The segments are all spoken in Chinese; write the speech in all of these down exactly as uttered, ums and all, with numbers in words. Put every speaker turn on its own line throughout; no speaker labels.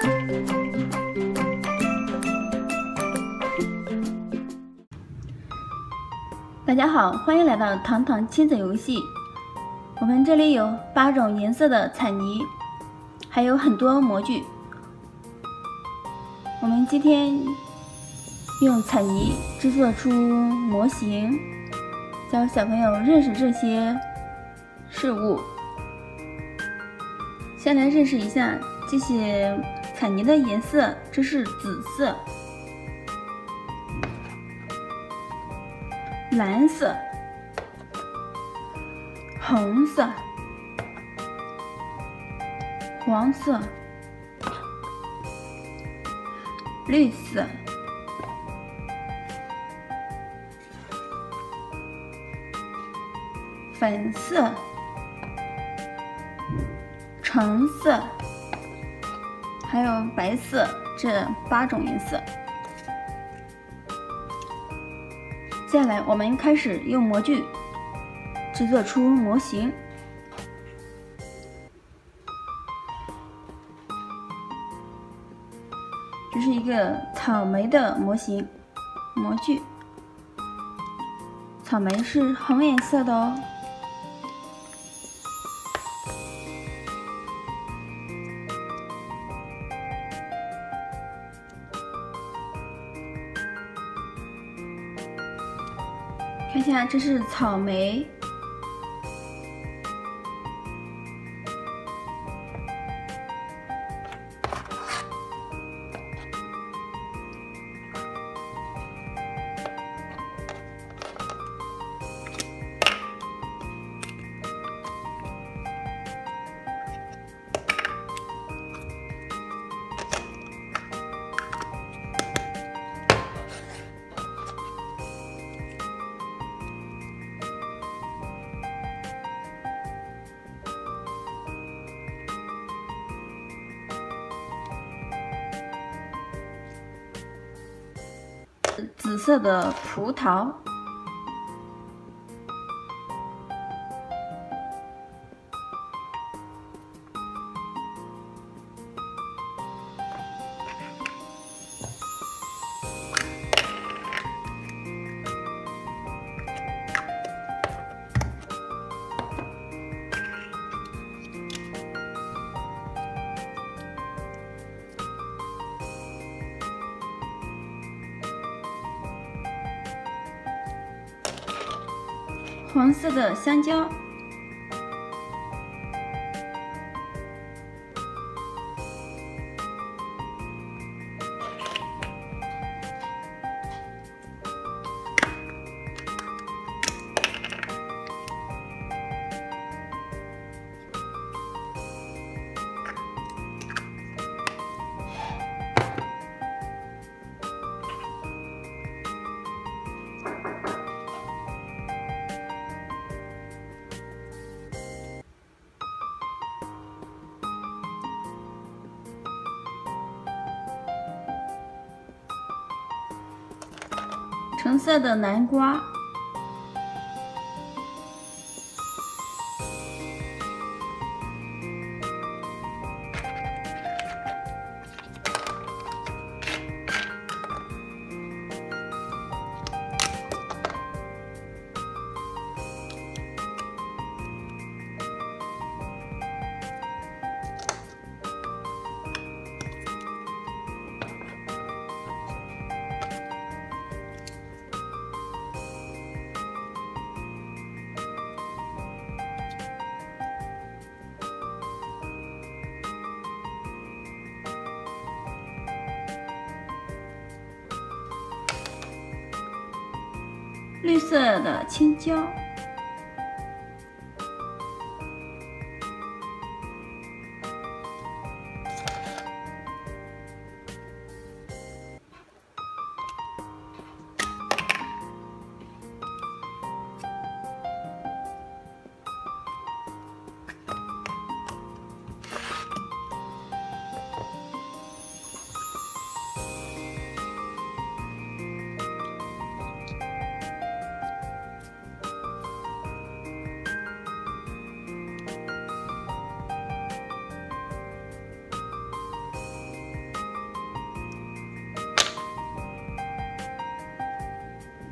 大家好，欢迎来到糖糖亲子游戏。我们这里有八种颜色的彩泥，还有很多模具。我们今天用彩泥制作出模型，教小朋友认识这些事物。先来认识一下这些彩泥的颜色，这是紫色、蓝色、红色、黄色、绿色、粉色、橙色，还有白色，这八种颜色。接下来我们开始用模具制作出模型。这是一个草莓的模型模具，草莓是红颜色的哦。看一下，这是草莓，紫色的葡萄，黄色的香蕉，橙色的南瓜，绿色的青椒，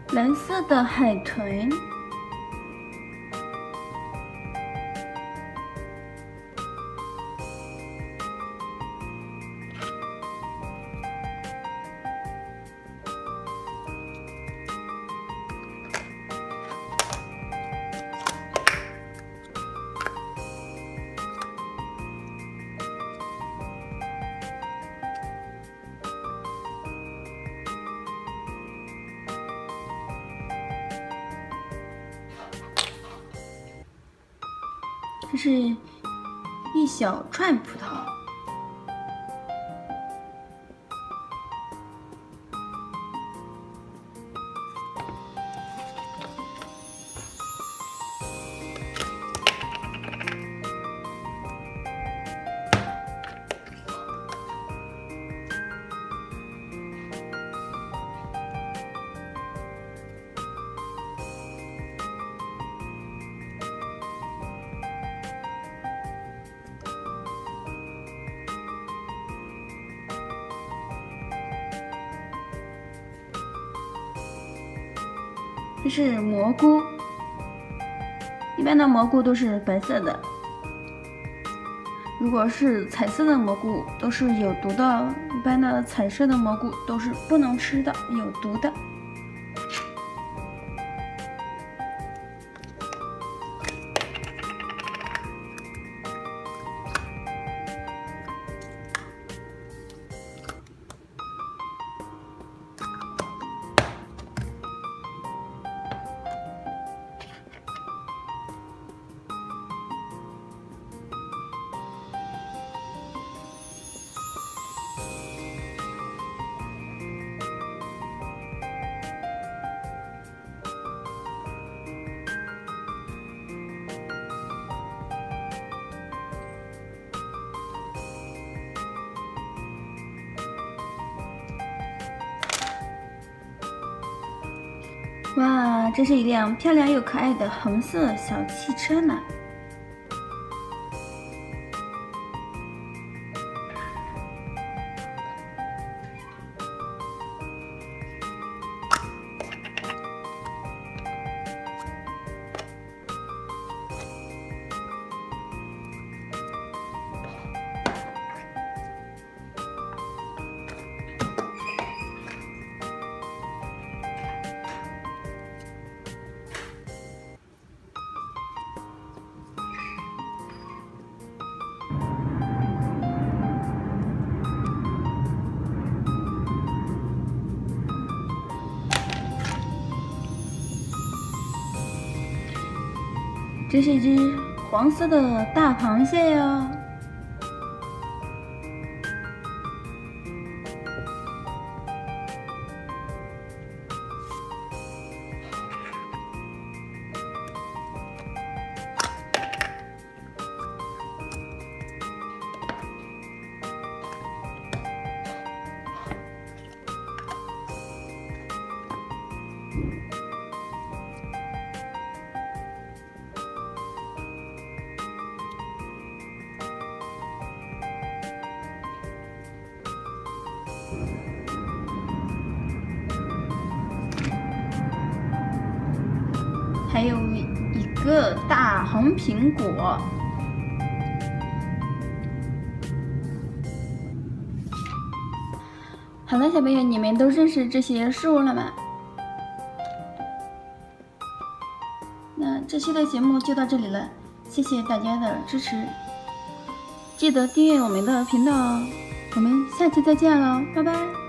蓝色的海豚，这是一小串葡萄。这是蘑菇，一般的蘑菇都是白色的，如果是彩色的蘑菇都是有毒的，一般的彩色的蘑菇都是不能吃的，有毒的。哇，这是一辆漂亮又可爱的红色小汽车呢。这是一只黄色的大螃蟹哟。还有一个大红苹果。好了，小朋友，你们都认识这些事物了吗？那这期的节目就到这里了，谢谢大家的支持，记得订阅我们的频道哦。我们下期再见喽，拜拜。